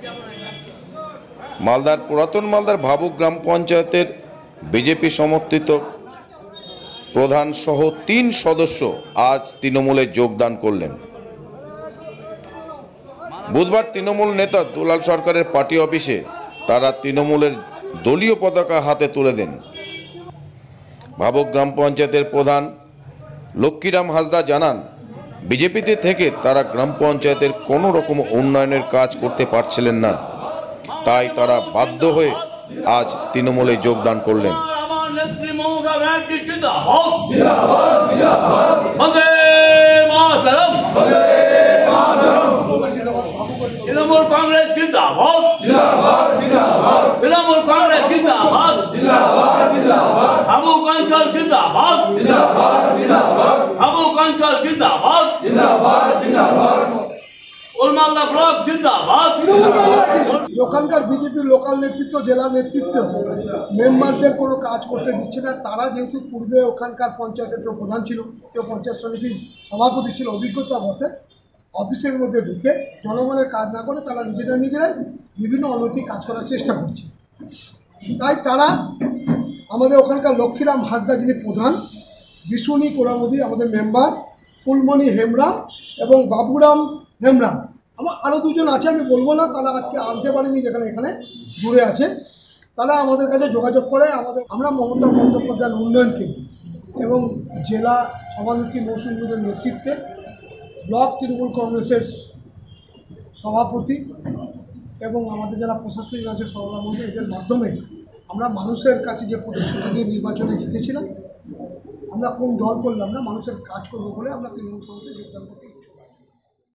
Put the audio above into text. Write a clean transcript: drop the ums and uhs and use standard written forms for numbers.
মালদার পুরাতন মালদার ভাবুক গ্রাম পঞ্চায়েতের বিজেপি সমর্থিত প্রধান সহ 3 সদস্য আজ তৃণমূলে যোগদান করলেন। বুধবার তৃণমূল নেতা দুলাল সরকারের পার্টি অফিসে তারা তৃণমূলের দলীয় পতাকা হাতে তুলে দেন। ভাবুক গ্রাম পঞ্চায়েতের প্রধান লক্ষ্মীরাম হাসদা জানান, বিজেপিতে থেকে তারা গ্রাম পঞ্চায়েতের কোনো রকম উন্নয়নের কাজ করতে পারছিলেন না, তাই তারা বাধ্য হয়ে আজ তৃণমূলে যোগদান করলেন। তৃণমূল কংগ্রেস জিন্দাবাদ, তৃণমূল কংগ্রেস জিন্দাবাদ, ভাবুক অঞ্চল জিন্দাবাদ, ভাবুক অঞ্চল জিন্দাবাদ, উলমালদা ব্লক জিন্দাবাদ। ওখানকার বিজেপির লোকাল নেতৃত্ব, জেলা নেতৃত্ব মেম্বারদের কোনো কাজ করতে দিচ্ছে না। তারা যেহেতু পূর্বে ওখানকার পঞ্চায়েতের কেউ প্রধান ছিল, কেউ পঞ্চায়েত সমিতির সভাপতি ছিল, অভিজ্ঞতা বসে অফিসের মধ্যে ঢুকে জনগণের কাজ না করে তারা নিজেরাই বিভিন্ন অনৈতিক কাজ করার চেষ্টা করছে। তাই তারা আমাদের ওখানকার লক্ষ্মীরাম হাসদা যিনি প্রধান, বিশুনি কোড়ামুদি আমাদের মেম্বার, ফুলমণি হেমব্রাম এবং বাবুরাম হেমব্রাম, আমার আরও দুজন আছে, আমি বলবো না, তারা আজকে আনতে পারিনি, যেখানে এখানে দূরে আছে। তারা আমাদের কাছে যোগাযোগ করে আমরা মমতা বন্দ্যোপাধ্যায়ের উন্নয়নকে এবং জেলা সভানেত্রী মৌসুমীর নেতৃত্বে ব্লক তৃণমূল কংগ্রেসের সভাপতি এবং আমাদের যারা প্রশাসনিক আছে সরলামন্ত্রী, এদের মাধ্যমে আমরা মানুষের কাছে যে প্রতিশ্রুতি দিয়ে নির্বাচনে জিতেছিলাম, আমরা কোন দল করলাম না, মানুষের কাজ করবো বলে আমরা তৃণমূল কংগ্রেসে যোগদান করতে